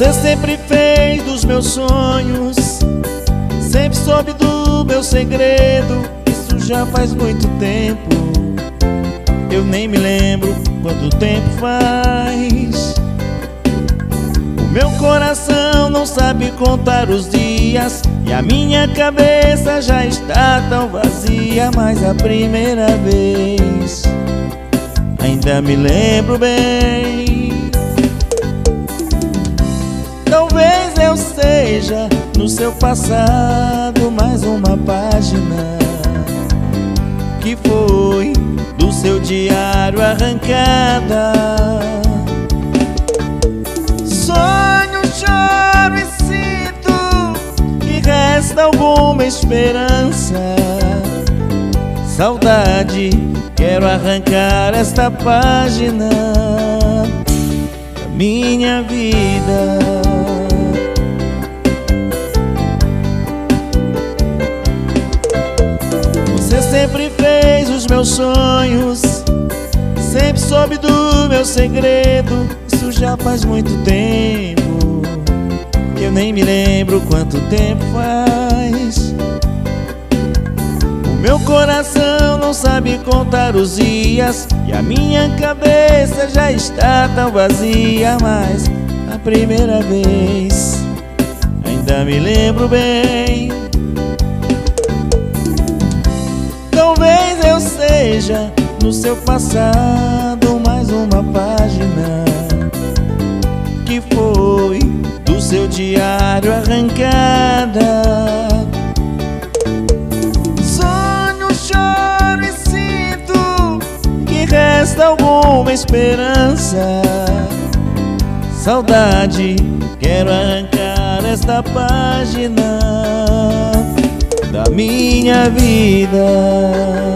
Você sempre fez dos meus sonhos, sempre soube do meu segredo. Isso já faz muito tempo, eu nem me lembro quanto tempo faz. O meu coração não sabe contar os dias e a minha cabeça já está tão vazia. Mas a primeira vez ainda me lembro bem. Talvez eu seja no seu passado mais uma página que foi do seu diário arrancada. Sonho, choro e sinto que resta alguma esperança. Saudade, quero arrancar esta página da minha vida. Você sempre fez os meus sonhos, sempre soube do meu segredo. Isso já faz muito tempo, eu nem me lembro quanto tempo faz. O meu coração não sabe contar os dias e a minha cabeça já está tão vazia. Mas a primeira vez ainda me lembro bem. Talvez eu seja no seu passado mais uma página que foi do seu diário arrancada. Sonho, choro e sinto que resta alguma esperança. Saudade, quero arrancar esta página da minha vida.